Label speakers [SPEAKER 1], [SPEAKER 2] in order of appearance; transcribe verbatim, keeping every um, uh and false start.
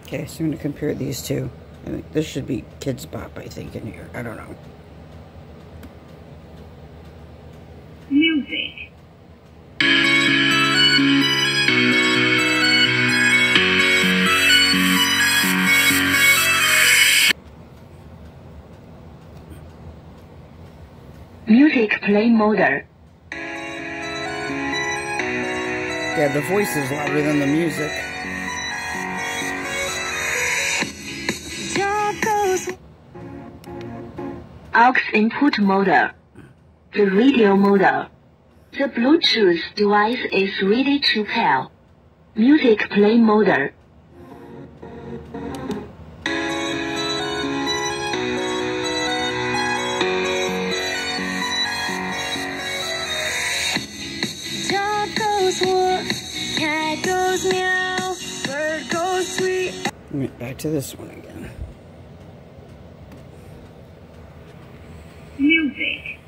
[SPEAKER 1] Okay, so I'm going to compare these two. I think this should be Kids Bop, I think, in here. I don't know.
[SPEAKER 2] Music. Music play mode.
[SPEAKER 1] Yeah, the voice is louder than the music.
[SPEAKER 2] Aux input mode. The radio mode. The Bluetooth device is ready to pair. Music play mode. Dog goes walk, cat goes meow, bird goes tweet.
[SPEAKER 1] Back to this one again.
[SPEAKER 2] Music.